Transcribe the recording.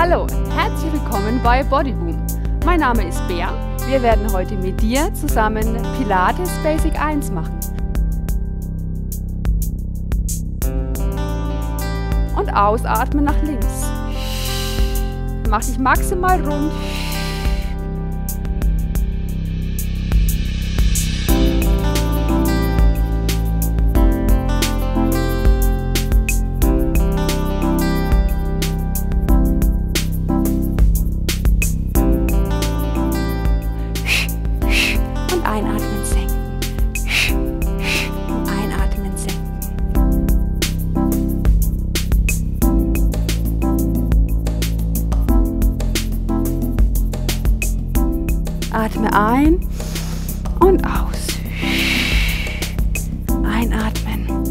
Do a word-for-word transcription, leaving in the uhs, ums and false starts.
Hallo, herzlich willkommen bei Bodyboom. Mein Name ist Bea. Wir werden heute mit dir zusammen Pilates Basic eins machen. Und ausatmen nach links. Mach dich maximal rund. Einatmen, senken. Einatmen, senken. Atme ein und aus. Einatmen.